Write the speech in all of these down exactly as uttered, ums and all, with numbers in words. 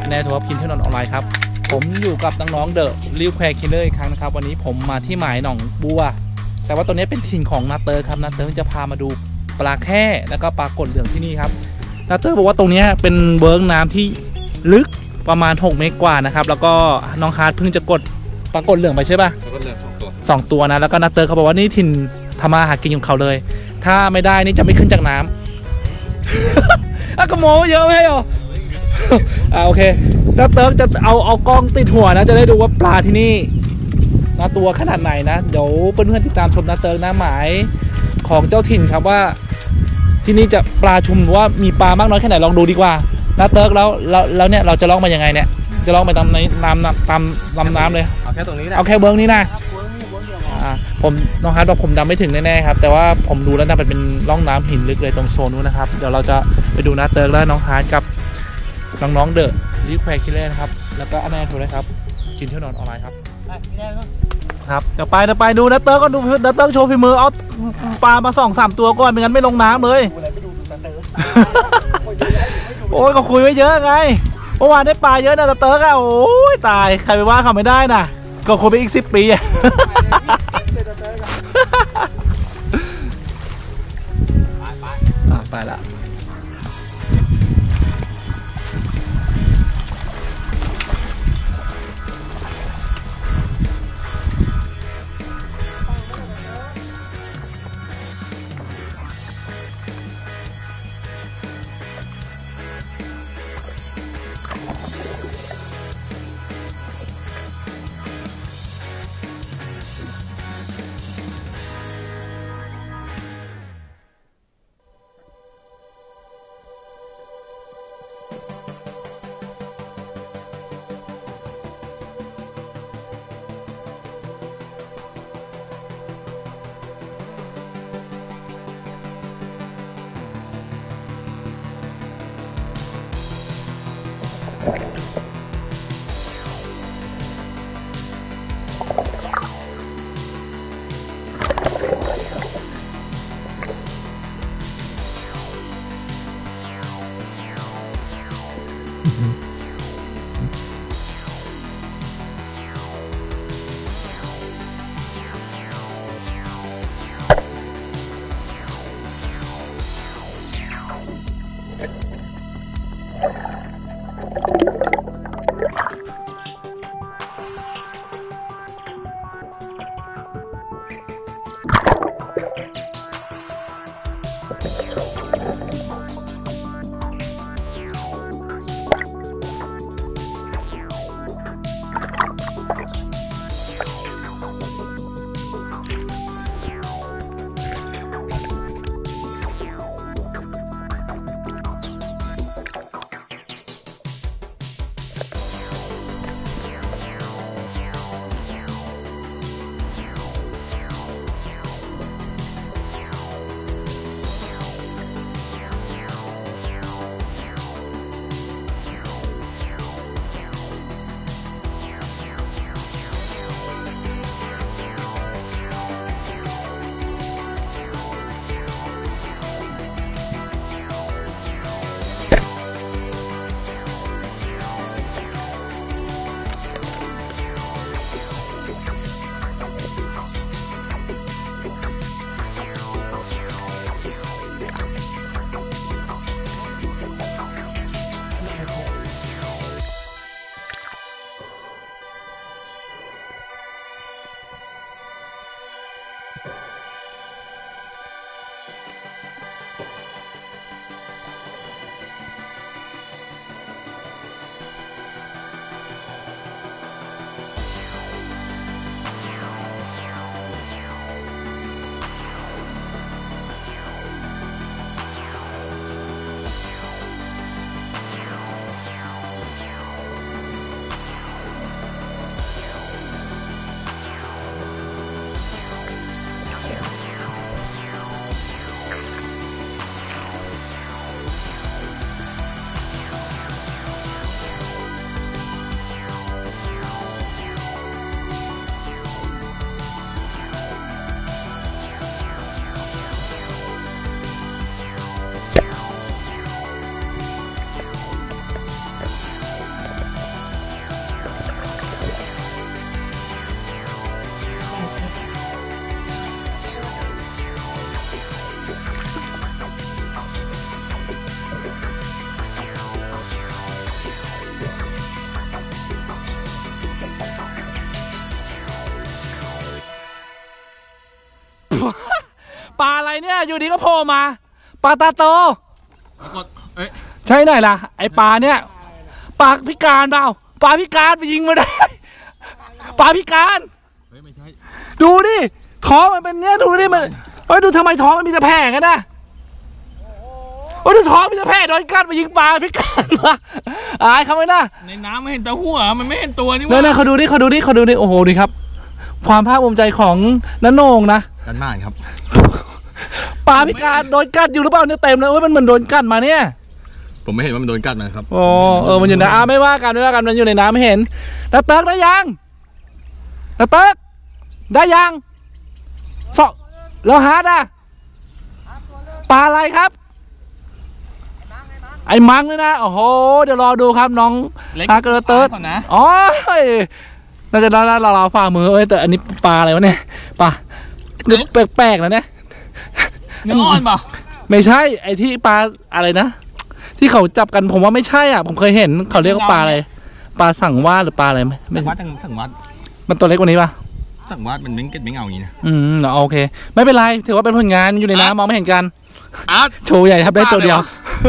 อันนี้ถือว่ากินที่นอนออนไลน์ครับผมอยู่กับน้องๆเดอะริวแควร์คิลเลอร์อีกครั้งนะครับวันนี้ผมมาที่หมายหนองบัวแต่ว่าตัวนี้เป็นถิ่นของนาเตอร์ครับนาเตอร์จะพามาดูปลาแค่แล้วก็ปลากดเหลืองที่นี่ครับนาเตอร์บอกว่าตรงนี้เป็นเวิร์กน้ำที่ลึกประมาณหกเมตรกว่านะครับแล้วก็น้องฮาร์ดเพิ่งจะกดปลากดเหลืองไปใช่ป่ะปลากดเหลืองสองตัวสองตัวนะแล้วก็นาเตอร์เขาบอกว่านี่ถิ่นทำมาหากินของเขาเลยถ้าไม่ได้นี่จะไม่ขึ้นจากน้ำ อ่ะกระโมเยอะไหมเหรอ อ่าโอเคนาเตอร์จะเอาเอากล้องติดหัวนะจะได้ดูว่าปลาที่นี่นะตัวขนาดไหนนะเดี๋ยวเพื่อนๆติดตามชมนาเตอร์นะหมายของเจ้าถิ่นครับว่าที่นี่จะปลาชุมว่ามีปลามากน้อยแค่ไหนลองดูดีกว่านาเตอร์แล้วแล้วแล้วเนี่ยเราจะล่องมายังไงเนี่ยจะล่องไปตามในน้ำตามลำน้ำเลยเอาแค่ตรงนี้นะเอาแค่เบิ้งนี้นะอ่าผมน้องฮาร์ดบอกผมดำไม่ถึงแน่ๆครับแต่ว่าผมดูแล้วน่าเป็นร่องน้ำหินลึกเลยตรงโซนนู้นนะครับเดี๋ยวเราจะไปดูนาเตอร์และน้องฮาร์ดกับน้องๆเดอะริวแควร์คิลเลอร์นะครับแล้วก็อันนี้ถูกเลยครับชินเที่ยวนอนออนไลน์ครับครับเดี๋ยวไปเดี๋ยวไปดูนาเตอร์ก็ดูนาเตอร์โชว์ฝีมือเอาปลามาสองสามตัวก่อนไม่งั้นไม่ลงน้ำเลยโอ้ยก็คุยไว้เยอะไงเมื่อวานได้ปลาเยอะนะนาเตอร์ก็โอ้ยตายใครไปว่าเขาไม่ได้น่ะก็คุยไปอีกสิบปีอะไปละวะปลาอะไรเนี่ยอยู่ดีก็โผล่มาปลาตาโตใช่ไหนล่ะไอปลาเนี่ยปลาพิการเปล่าปลาพิการไปยิงมาได้ปลาพิการดูดิท้องมันเป็นเนี้ยดูดิมันเฮ้ยดูทำไมท้องมันมีแต่แผลกันนะโอ้ดูท้องมีแต่แผลโดนกัดไปยิงปลาพิการวะอายเขาไหมนะในน้ำไม่เห็นแต่หัวมันไม่เห็นตัวนี่วะเนี่ยเขาดูดิเขาดูดิเขาดูดิโอ้โหดิครับความภาคภูมิใจของน้าโหน่งนะกันมากครับปลาพิการโดนกัดอยู่หรือเปล่าเนี่ยเต็มเลยโอ้ยมันเหมือนโดนกัดมาเนี่ยผมไม่เห็นว่ามันโดนกัดนะครับโอ้เออมันอยู่ในน้ำไม่ว่ากันไม่ว่ากันมันอยู่ในน้ำไม่เห็นแล้วเติร์กได้ยังแล้วเติร์กได้ยังสองแล้วฮาร์ดอะปลาอะไรครับไอ้มังเลยนะโอ้โหเดี๋ยวรอดูครับน้องฮาร์ดกับเติร์กอ๋อน่าจะเราเราเราฝ่ามือเอ้ยแต่อันนี้ปลาอะไรวะเนี่ยปลาแปลกๆนะเนี่ยเนื้ออ่อนป่ะไม่ใช่ไอ้ที่ปลาอะไรนะที่เขาจับกันผมว่าไม่ใช่อ่ะผมเคยเห็นเขาเรียกว่าปลาอะไรปลาสังวาดหรือปลาอะไรไหมไม่สังวาดสังวาดมันตัวเล็กกว่านี้ป่ะสังวาดมันเป็นเกล็ดไม่เงาอย่างนี้นะอืมโอเคไม่เป็นไรถือว่าเป็นผลงานอยู่ในน้ำมองไม่เห็นกันโชว์ใหญ่ครับได้ตัวเดียว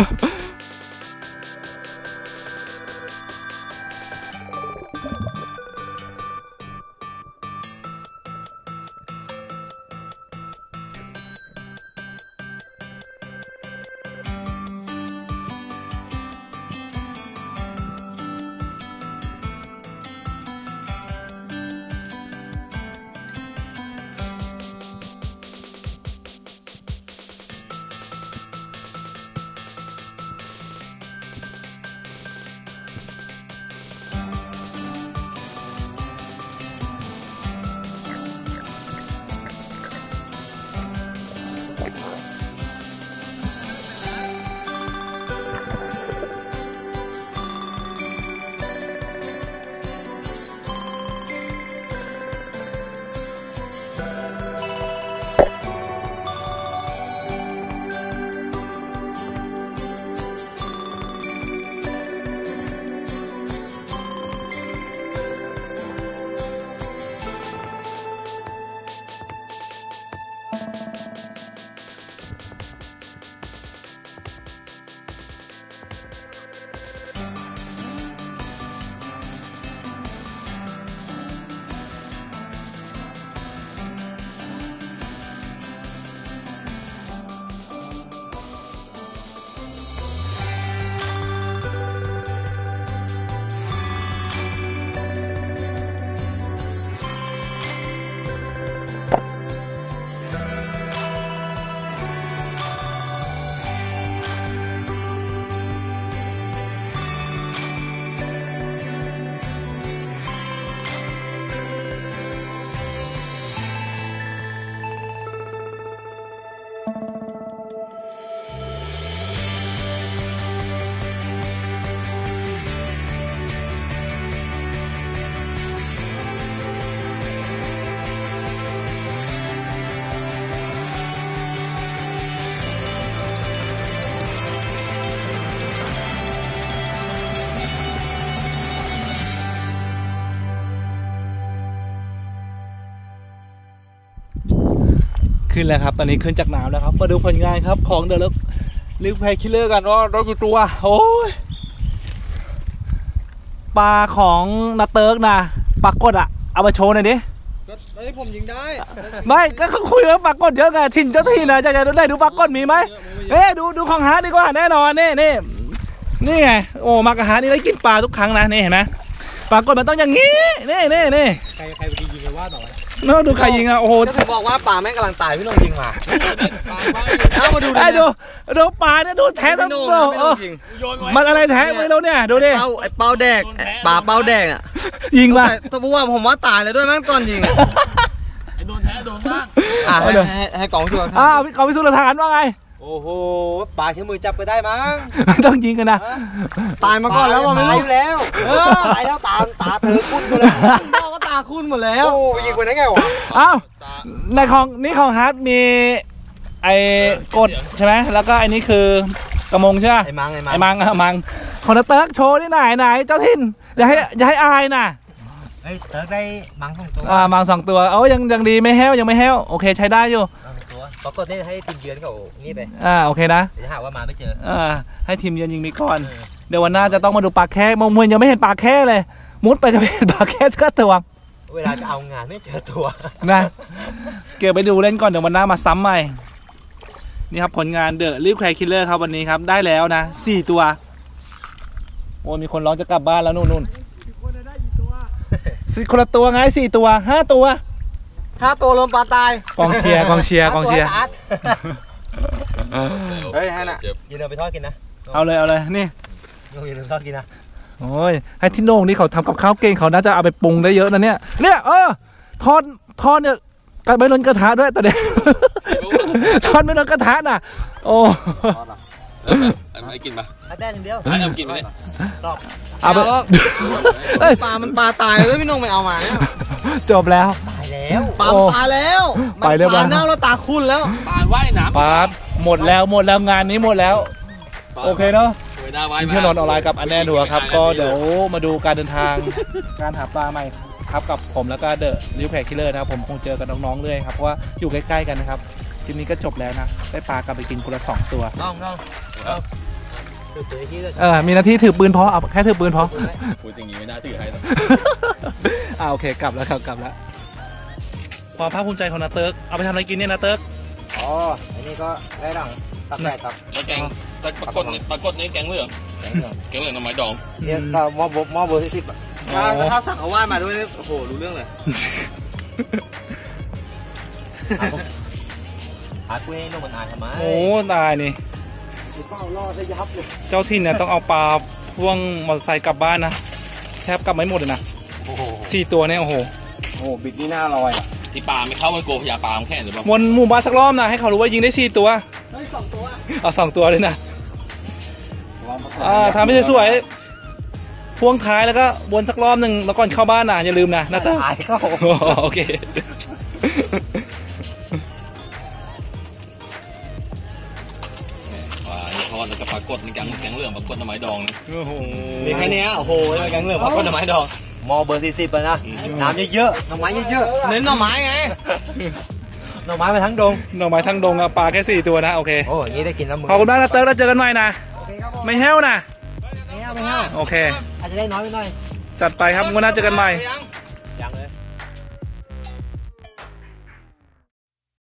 ขึ้นแล้วครับตอนนี้ขึ้นจากน้ำแล้วครับมาดูผลงานครับของเดอะลิฟแพคิลเลอร์กันว่าเรากี่ตัวโอ้ยปลาของนาเติร์กนะปลากดอ่ะเอามาโชว์หน่อยดิก็ไอ้ผมยิงได้ไม่ก็เขาคุยว่าปลากดเยอะไงถิ่นเจ้าถิ่นนะจะจะได้ดูปลากดมีไหมเอ๊ดูดูของฮาร์ดดีกว่าแน่นอนนี่นี่นี่ไงโอ้มากระฮาร์ดนี่ได้กินปลาทุกครั้งนะนี่เห็นไหมปลากดมันต้องอย่างนี้นี่นี่นี่ใครใครไปยิงไปว่าต่อเนอะดูใครยิงอ่ะโอ้โหจะบอกว่าปลาแม่งกำลังตายพี่น้องยิงมาเอามาดูดิดูดูปลาเนี่ยดูแท้ทั้งตัวมันอะไรแท้ไม่รู้เนี่ยดูดิไอ้เป้าแดกปลาเป้าแดกอ่ะยิงมาแต่ผมว่าผมว่าตายเลยด้วยแม่งตอนยิงไอ้โดนแท้โดนบ้างอ่าให้ให้กองช่วยอ้าวกองพิสูจน์หลักฐานว่าไงโอ้โหปลาใช้มือจับก็ได้มั้งต้องยิงกันนะตายมาก่อนแล้วมันไม่แล้วตายแล้วตาตาเตือคุ้นหมดแล้วพ่อก็ตาคุ้นหมดแล้วโอ้ยิงไปได้ไงวะอ้าวในของนี่ของฮาร์ดมีไอ้กดใช่ไหมแล้วก็ไอ้นี่คือกระมงใช่ไหมไอ้มังไอ้มังไอ้มังมังของเติร์กโชว์ที่ไหนไหนเจ้าถิ่นอย่าให้อย่าให้อายนะเฮ้ยเติร์กได้มังสองตัวอ่ามังสองตัวเอ้ยังยังดีไม่แห้วยังไม่แห้วโอเคใช้ได้อยู่ปรากฏนี่ให้ทีมเยือนเขานี่ไปอ่าโอเคนะเดี๋ยวหาว่ามาไม่เจออ่าให้ทีมเยือนยิงมีก่อน เดี๋ยววันหน้าจะต้องมาดูปลาแค่มองมวยยังไม่เห็นปลาแค่เลย มุดไปจะไม่เห็นปลาแค่สักตัวเวลาจะเอางานไม่เจอตัวนะเก็บไปดูเล่นก่อนเดี๋ยววันหน้ามาซ้ำใหม่นี่ครับผลงานเดอะลิฟแคร์คิลเลอร์ครับวันนี้ครับได้แล้วนะสี่ตัวโอ้มีคนร้องจะกลับบ้านแล้วนู่นนู่นสี่คนละตัวไงสี่ตัวห้าตัวห้าตัวรวมปลาตายกองเชียร์กองเชียร์กองเชียร์เฮ้ยฮะน่ะยืนเอาไปทอดกินนะเอาเลยเอาเลยนี่ยืนเอาไปทอดกินนะโอ้ยให้ที่โน่งนี่เขาทำกับข้าวเก่งเขาน่าจะเอาไปปรุงได้เยอะนะเนี่ยเนี่ยเออทอดทอดเนี่ยกระไม่ล้นกระทะด้วยตอนนี้ ทอดไม่ล้นกระทะน่ะโอ้ไอ้กินปะแต้มเดียวไอ้เอากินไปเลยเอาไปปลามันปลาตายแล้วพี่น้องไม่เอามาเนี่ยจบแล้วตายแล้วปลาตายแล้วไปเรียบร้อยปลาเน่าแล้วตาคุ้นแล้วปลาว่ายน้ำปั๊บหมดแล้วหมดแล้วงานนี้หมดแล้ว โอเคเนาะเวลาว่ายเพื่อนนอนออนไลน์กับอันแน่ดัวครับก็เดี๋ยวมาดูการเดินทาง การหาปลาใหม่ครับกับผมแล้วก็เดอะลิฟแคร์คิลเลอร์นะครับผมคงเจอกับน้องๆเลยครับเพราะว่าอยู่ใกล้ๆกันนะครับทีนี้ก็จบแล้วนะได้ปลากลับไปกินคนละสองตัวน้องน้องถือปืนที่เลยเออมีหน้าที่ถือปืนพอเอาแค่ถือปืนพอพูดอย่างนี้ไม่น่าถือให้นะอ่าโอเคกลับแล้วครับกลับแล้วความภาคภูมิใจของนาเติร์กเอาไปทำอะไรกินเนี่ยนาเติร์กอ๋ออันนี้ก็ได้หลังตักแตกครับแล้วแกงแต่ปรากฏนี่ปรากฏนี่แกงเหลืองแกงเหลืองแกงเหลืองหน่อไม้ดองเรียกก็มอบบมอเบอร์ที่สิบอ่ะถ้าถ้าสั่งเอาว่านมาด้วยโอ้โหรู้เรื่องเลยอาคุยให้น้องมันอายทำไมโอ้ตายนี่เป้าล่อซะยับเลยเจ้าถิ่นเนี่ยต้องเอาปลาพ่วงมอเตอร์ไซค์กลับบ้านนะแทบกลับไม่หมดเลยนะโอ้โหสี่ตัวเนี่ยโอ้โหโอ้บิดนี่หน้าลอยอ่ะที่ปลาไม่เข้ามันโกพยาปลาแค่หรือเปล่าวนหมู่บ้านสักรอบนะให้เขารู้ว่ายิงได้สี่ตัวเฮ้ยสองตัวเอาสองตัวเลยนะอ่าทำให้สวยๆพ่วงท้ายแล้วก็วนสักรอบหนึ่งแล้วก่อนเข้าบ้านนะอย่าลืมนะนะเต้ตายเข้าโอเคปลาทอดแล้วก็ปรากฏนี่แกงแกงเหลืองปรากฏหน่อไม้ดองโอ้โหมีแค่นี้โอ้โหแกงเหลืองพักคนหน่อไม้ดองมอเบอร์สี่สิบไปนะน้ำเยอะๆหน่อไม้เยอะๆเน้นหน่อไม้ไงหน่อไม้ไปทั้งดงหน่อไม้ทั้งดงอะปลาแค่สี่ตัวนะโอเคโอ้ยงี้ได้กินแล้วมึงขอบคุณมากนะเต้แล้วเจอกันใหม่นะโอเคครับผมไม่แห้วนะไม่เอาไม่เอาโอเคอาจจะได้น้อยไปหน่อยจัดไปครับวันหน้าเจอกันใหม่ยัง